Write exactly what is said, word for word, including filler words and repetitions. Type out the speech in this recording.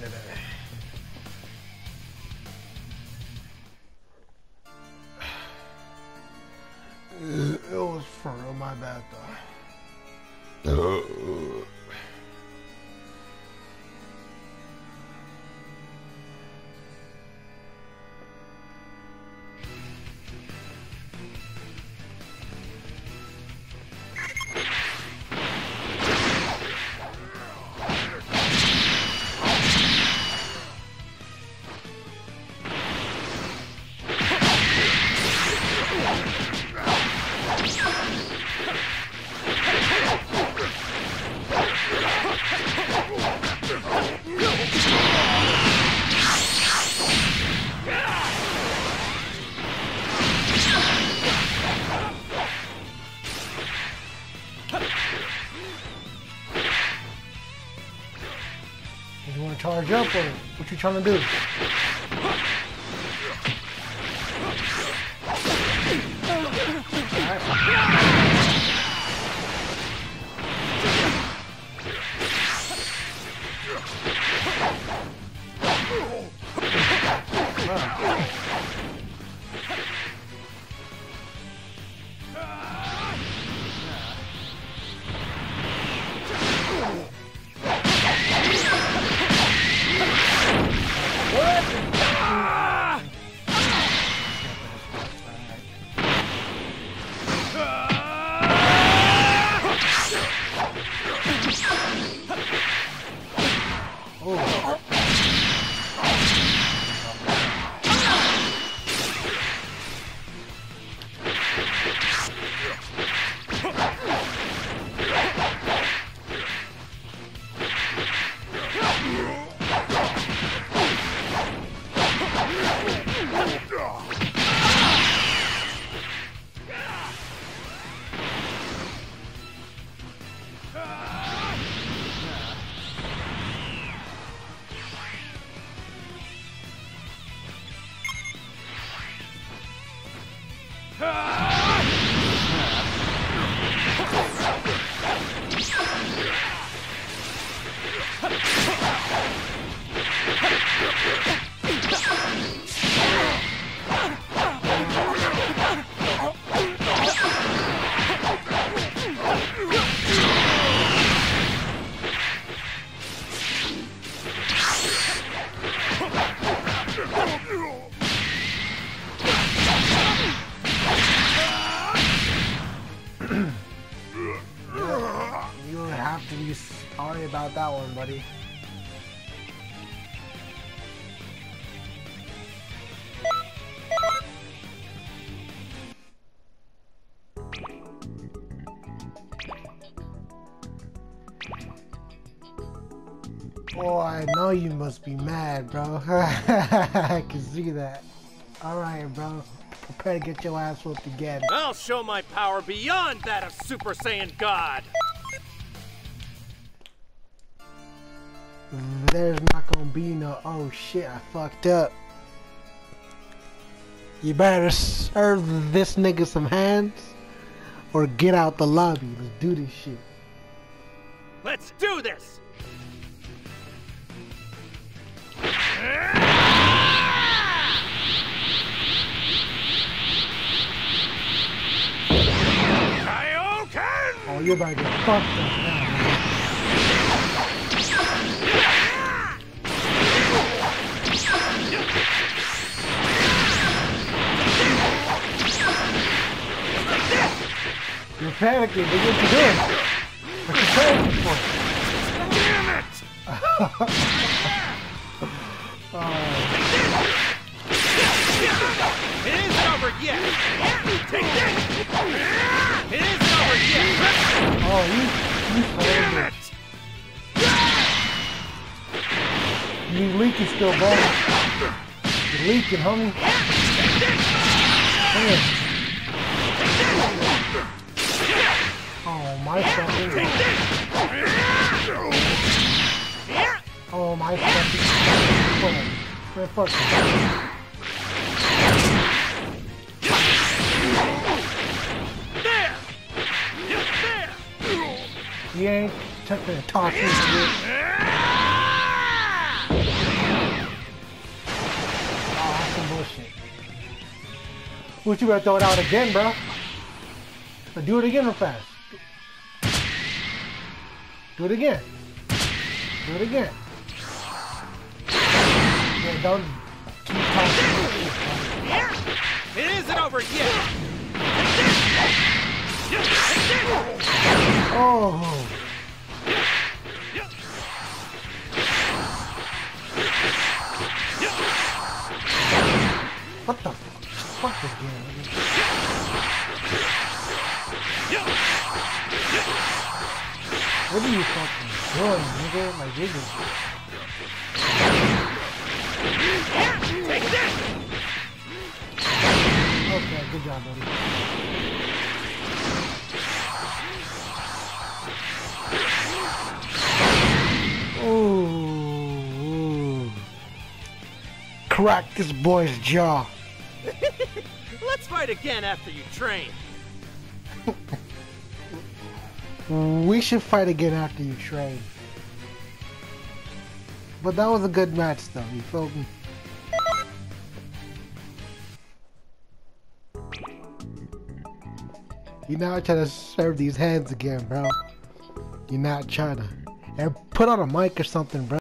today. It was for real, my bad though. You want to charge up or what you trying to do? You don't have to be sorry about that one, buddy. Oh, I know you must be mad, bro. I can see that. Alright, bro. Prepare to get your ass whooped again. I'll show my power beyond that of Super Saiyan God! There's not gonna be no, oh shit, I fucked up. You better serve this nigga some hands or get out the lobby. Let's do this shit. Let's do this! Oh, you're about to get fucked up now, man. You're panicking, but what you doing? What you panicking for? Damn it! Oh. It isn't over yet! Take that! It isn't over yet! Oh, you, you Damn it! You leaking still, bro. You're leaking, homie. Come here. Oh, my fucking. Oh, my fucking. Man, fuck you. You ain't touching a toss. bullshit. What you better throw it out again, bro? But do it again real fast. Do it again. Do it again. Yeah, don't keep talking. It isn't over yet. Oh. What the fuck is going on? What are you fucking doing, nigga? Like, nigga. Take this! Okay, good job, buddy. Ooh. Crack this boy's jaw. Let's fight again after you train. We should fight again after you train. But that was a good match though, you feel me? You're not trying to serve these hands again, bro. You're not trying to. And put on a mic or something, bro.